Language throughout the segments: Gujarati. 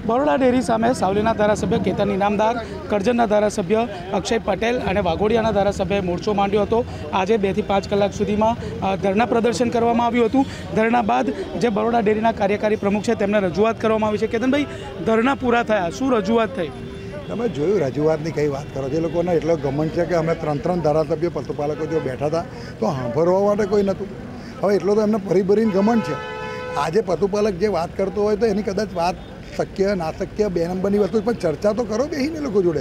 બરોડા ડેરી સામે સાવલીના ધારાસભ્ય કેતન ઇનામદાર, કરજણના ધારાસભ્ય અક્ષય પટેલ અને વાઘોડિયાના ધારાસભ્યએ મોરચો માંડ્યો હતો। આજે 2 થી 5 કલાક સુધીમાં ધરણા પ્રદર્શન કરવામાં આવ્યું હતું। ધરણા બાદ જે બરોડા ડેરીના કાર્યકારી પ્રમુખ છે તેમને રજૂઆત કરવામાં આવી છે। કેતનભાઈ, ધરણા પૂરા થયા, શું રજૂઆત થઈ? તમે જોયું રજૂઆતની કઈ વાત કરો? જે લોકોને એટલો ગમન છે કે અમે 3 ધારાસભ્ય પશુપાલકો જો બેઠા હતા તો સાંભળવા માટે કોઈ નહોતું। હવે એટલો તો એમને ભરીને ગમન છે। આજે પશુપાલક જે વાત કરતો હોય તો એની કદાચ વાત શક્ય ના શક્ય 2 નંબરની વસ્તુ, પણ ચર્ચા તો કરો બેસીને લોકો જોડે।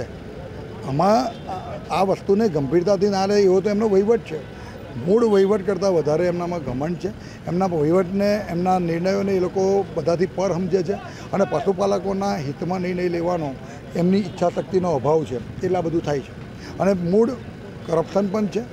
આમાં આ વસ્તુને ગંભીરતાથી ના લે એવો તો એમનો વહીવટ છે। મૂળ વહીવટ કરતાં વધારે એમનામાં ઘમંડ છે। એમના વહીવટને, એમના નિર્ણયોને એ લોકો બધાથી પર સમજે છે અને પશુપાલકોના હિતમાં નિર્ણય લેવાનો એમની ઈચ્છાશક્તિનો અભાવ છે, એટલા બધું થાય છે। અને મૂળ કરપ્શન પણ છે,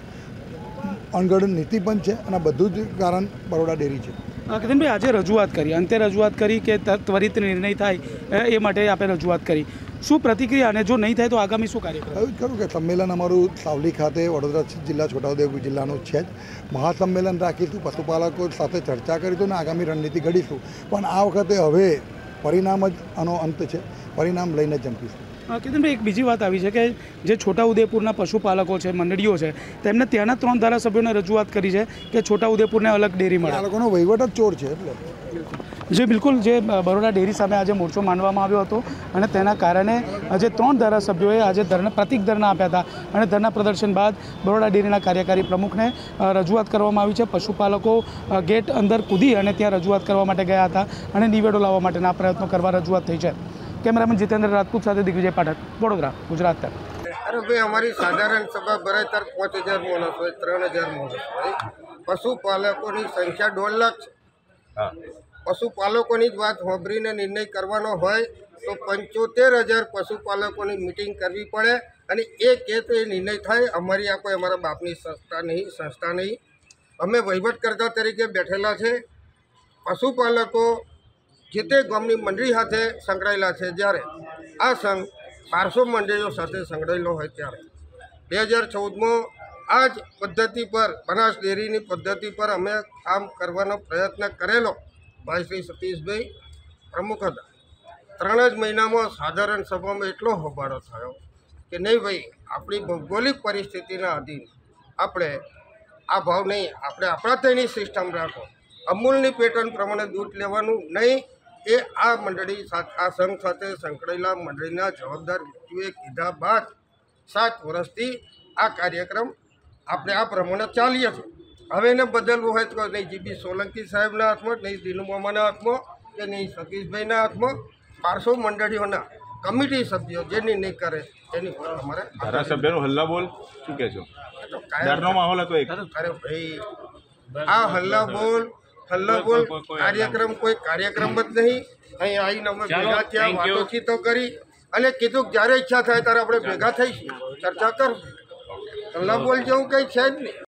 અણઘડ નીતિ પણ છે અને બધું જ કારણ બરોડા ડેરી છે। કેતનભાઈ, આજે રજૂઆત કરી, અંતે રજૂઆત કરી કે ત્વરિત નિર્ણય થાય એ માટે આપણે રજૂઆત કરી, શું પ્રતિક્રિયા? અને જો નહીં થાય તો આગામી શું કાર્યક્રમ? એવું જ ખરું કે સંમેલન અમારું સાવલી ખાતે વડોદરા જિલ્લા છોટાઉદેપુર જિલ્લાનું છે જ। મહાસંમેલન રાખીશું, પશુપાલકો સાથે ચર્ચા કરીશું અને આગામી રણનીતિ ઘડીશું। પણ આ વખતે હવે પરિણામ જ આનો અંત છે, પરિણામ લઈને જંપીશું। કેતનભાઈ, એક બીજી વાત આવી છે કે જે છોટાઉદેપુરના પશુપાલકો છે, મંડળીઓ છે, તેમને ત્યાંના 3 ધારાસભ્યોને રજૂઆત કરી છે કે છોટાઉદેપુરને અલગ ડેરી મળે। આ લોકોનો વહીવટ જ ચોર છે એટલે જે બિલકુલ જે બરોડા ડેરી સામે આજે મોરચો માંડવામાં આવ્યો હતો અને તેના કારણે જે 3 ધારાસભ્યોએ આજે પ્રતિક ધરણા આપ્યા હતા અને ધરણા પ્રદર્શન બાદ બરોડા ડેરીના કાર્યકારી પ્રમુખને રજૂઆત કરવામાં આવી છે। પશુપાલકો ગેટ અંદર કૂદી અને ત્યાં રજૂઆત કરવા માટે ગયા હતા અને નિવેડો લાવવા માટેના પ્રયત્નો કરવા રજૂઆત થઈ છે। કેમેરામેન જીતેન્દ્ર રાજપૂત સાથે દિગ્વિજય પાઠક, વડોદરા, ગુજરાત। અરે ભાઈ, અમારી સાધારણ સભા ભરાય ત્યારે 5000 માણસ હોય, 3000 માણસ હોય। પશુપાલકોની સંખ્યા 1.5 લાખ છે। પશુપાલકોની જ વાત સાંભળીને નિર્ણય કરવાનો હોય તો 75000 પશુપાલકોની મિટિંગ કરવી પડે અને એ કે તો એ નિર્ણય થાય। અમારી આ કોઈ અમારા બાપની સંસ્થા નહીં। અમે વહીવટકર્તા તરીકે બેઠેલા છે। પશુપાલકો જે તે ગામની મંડળી સાથે સંકળાયેલા છે। જ્યારે આ સંઘ 1200 મંડળીઓ સાથે સંકળાયેલો હોય ત્યારે 2014માં આ જ પદ્ધતિ પર, બનાસ ડેરીની પદ્ધતિ પર અમે કામ કરવાનો પ્રયત્ન કરેલો। ભાઈ શ્રી સતીશભાઈ પ્રમુખ હતા। 3 જ મહિનામાં સાધારણ સભામાં એટલો હોબાળો થયો કે નહીં ભાઈ, આપણી ભૌગોલિક પરિસ્થિતિના આધીન આપણે આ ભાવ નહીં, આપણે આપણા તેની સિસ્ટમ રાખો, અમૂલની પેટર્ન પ્રમાણે દૂધ લેવાનું નહીં। એ આ મંડળી સાથે, આ સંઘ સાથે સંકળાયેલા મંડળીના જવાબદાર વ્યક્તિઓએ કીધા બાદ 7 વર્ષથી આ કાર્યક્રમ આપણે આ પ્રમાણે ચાલીએ છીએ। હવે એને બદલવું હોય તો નહીં જીબી સોલંકી સાહેબના હાથમાં, નહીં દિનુમામાના હાથમાં, કે નહીં સતીશભાઈના હાથમાં। 1200 મંડળીઓના કમિટી સભ્યો જે નિર્ણય કરે એની પર અમારે ધારાસભ્યનો હલ્લા બોલ શું કહે છો? ડરનો માહોલ હતો એક? અરે ભાઈ, આ હલ્લા બોલ કાર્યક્રમ કોઈ કાર્યક્રમ જ નહીં। અહીં આવીને અમે ભેગા થયા, વાતોચીતો કરી અને કીધું કે જ્યારે ઈચ્છા થાય ત્યારે આપણે ભેગા થઈશું, ચર્ચા કરશું। હલ્લા બોલ જેવું કંઈ છે જ નહીં।